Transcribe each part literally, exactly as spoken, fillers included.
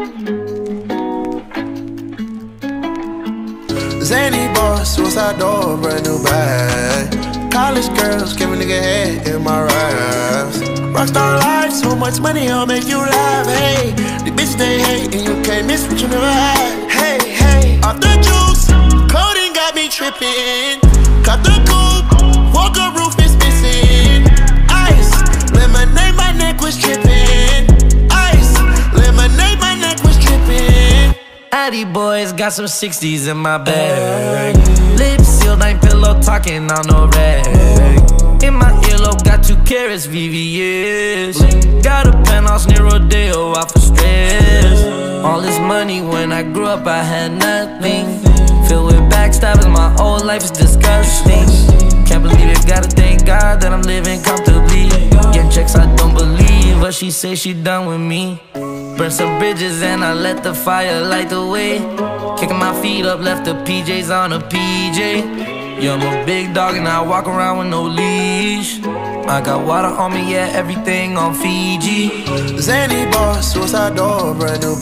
Zany boss, suicide door, brand new bag. College girls, give a nigga head in my raps. Rockstar life, so much money, I'll make you laugh. Hey, the bitch they hate, and you can't miss what you never had. Hey, hey, off the juice, clothing got me tripping. Cut the coupe, Walker roof is missing. Ice, lemonade, my neck was tripping. Ice, lemonade, my neck was tripping. Addy boys got some sixties in my bag. Lips sealed, ain't pillow talking on no rag. In my earlobe got two carats, V V S. Got a penthouse near Rodeo, off of stress. All this money when I grew up, I had nothing. Filled with backstabbing, my old life is disgusting. Can't believe it, gotta thank God that I'm living comfortably. Getting checks, I don't believe, but she say she done with me. Burn some bridges and I let the fire light the way. Kicking my feet up, left the P Js on a P J. Yeah, I'm a big dog and I walk around with no leash. I got water on me, yeah, everything on Fiji. Zany boss, suicide door, brand new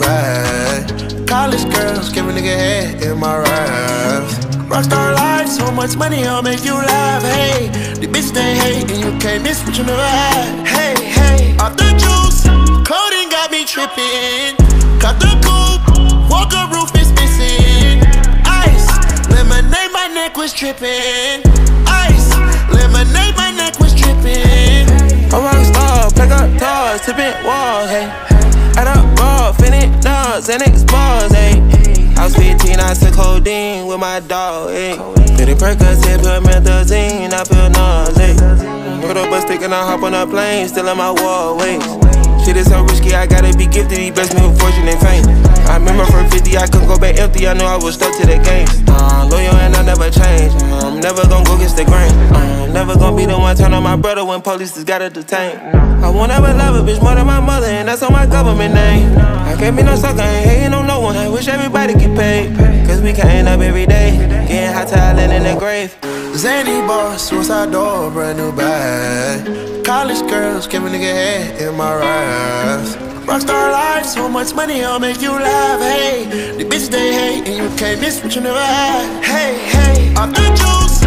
bag. College girls, give a nigga head in my raps. Rockstar life, so much money, I'll make you laugh. Hey, the bitch they hate, and you can't miss what you never had. Hey, hey, off the juice, clothing got me tripping. Cut the coupe, Walker roof is missing. Ice, lemonade, my neck was tripping. Ice, lemonade, my neck was tripping. A rockstar, pack up doors, tipping walls, hey. Add up raw, finish nuts, and explores, hey. I was fifteen, I took codeine with my dog, ayy. Did Percocet, put methazine, I feel nauseous. Put up a stick and I hop on a plane, still in my wallways. Shit is so risky, I gotta be gifted, he blessed me with fortune and fame. I remember from fifty, I couldn't go back empty, I knew I was stuck to the game. Uh, loyal and I never change, uh, I'm never gonna go against the grain. uh, I'm never gonna be the one turn on my brother when police just gotta detain. I won't ever love a bitch more than my mother, and that's on my government name. I can't be no sucker, I ain't hating on no one, I wish everybody get paid. Cause we can't up every day, getting hot talent in the grave. Zany boss, suicide door, brand new bag. College girls, give a nigga head in my raps. Rockstar life, so much money, I'll make you laugh. Hey, the bitch they hate, and you can't miss what you never had. Hey, hey, off the juice,